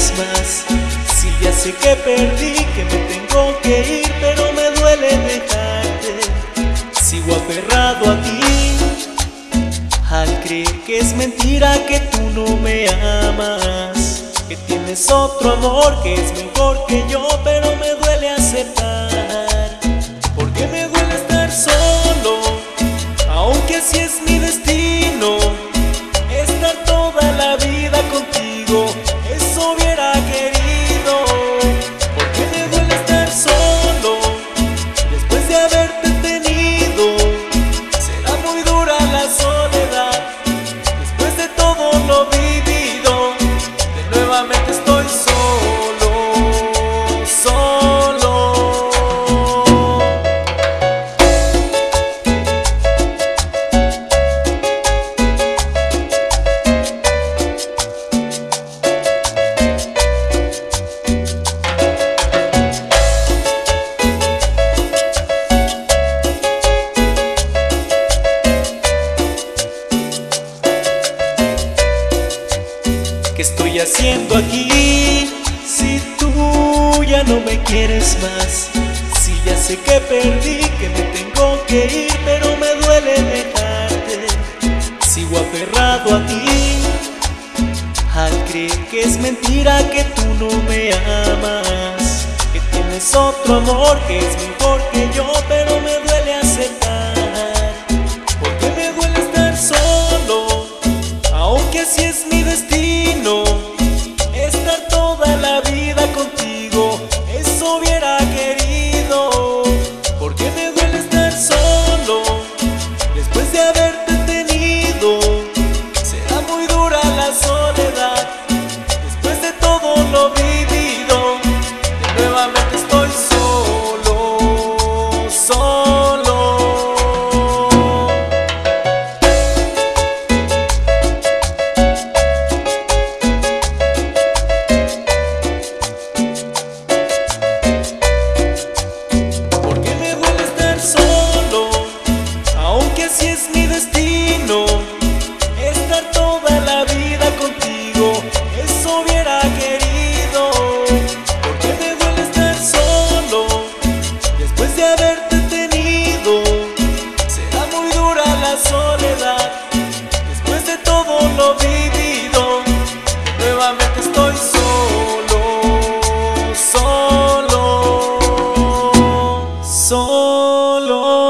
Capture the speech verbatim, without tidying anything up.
quieres más. Si ya sé que perdí, que me tengo que ir, pero me duele dejarte. Sigo aferrado a ti, al creer que es mentira que tú no me amas, que tienes otro amor que es mejor que yo, pero me duele aceptar. Porque me duele estar solo, aunque así es mi destino, estar toda la vida contigo, eso hubiera querido. Porque me duele estar solo, después de haberte tenido, será muy dura la soledad, después de todo lo vivido, de nuevamente estoy solo, solo. ¿Qué estoy haciendo aquí si tú ya no me quieres más? Si ya sé que perdí, que me tengo que ir, pero me duele dejarte. Sigo aferrado a ti, al creer que es mentira que tú no me amas, que tienes otro amor que es mejor que yo, pero me duele aceptar. Porque me duele estar solo, aunque así es mi destino, estar toda la vida contigo, eso hubiera querido. Porque me duele estar solo, después de haberte tenido, será muy dura la soledad, después de todo lo vivido, de nuevamente estoy solo, solo. Solo, aunque así es mi destino, estar toda la vida contigo, eso hubiera querido. Porque me duele estar solo, después de haberte tenido, será muy dura la soledad, después de todo lo vivido, nuevamente estoy solo, solo, solo.